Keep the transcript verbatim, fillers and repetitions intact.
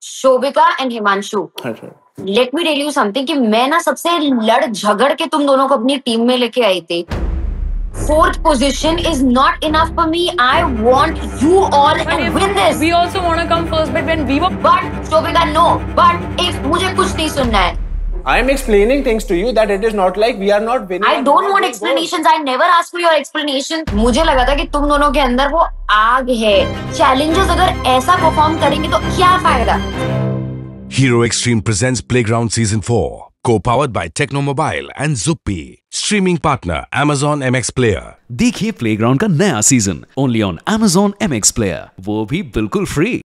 Shobhika and Himanshu, let me tell you something कि मैं ना सबसे लड़ झगड़ के तुम दोनों को अपनी टीम में लेके आई थी. Fourth position is not enough for me. I want you all to win this. We also want to come first, but when we were. But Shobhika, no. But if मुझे कुछ नहीं सुनना है. I am explaining things to you that it is not like we are not winning. I don't want explanations. I never ask for your explanation. मुझे लगा था कि तुम दोनों के अंदर वो आग है. Challenges अगर ऐसा परफॉर्म करेंगे तो क्या फायदा? Hero Extreme presents Playground Season four, co-powered by Technomobile and Zuppy. Streaming partner Amazon M X Player. देखिए Playground का नया season only on Amazon M X Player, वो भी बिल्कुल फ्री.